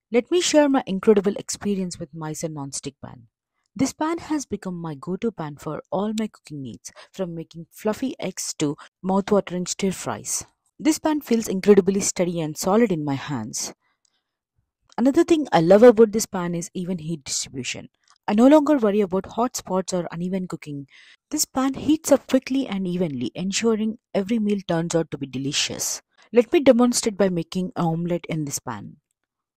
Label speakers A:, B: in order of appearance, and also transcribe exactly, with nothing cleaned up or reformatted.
A: Let me share my incredible experience with Misen Nonstick pan. This pan has become my go-to pan for all my cooking needs, from making fluffy eggs to mouth-watering stir fries. This pan feels incredibly steady and solid in my hands. Another thing I love about this pan is even heat distribution. I no longer worry about hot spots or uneven cooking. This pan heats up quickly and evenly, ensuring every meal turns out to be delicious. Let me demonstrate by making an omelette in this pan.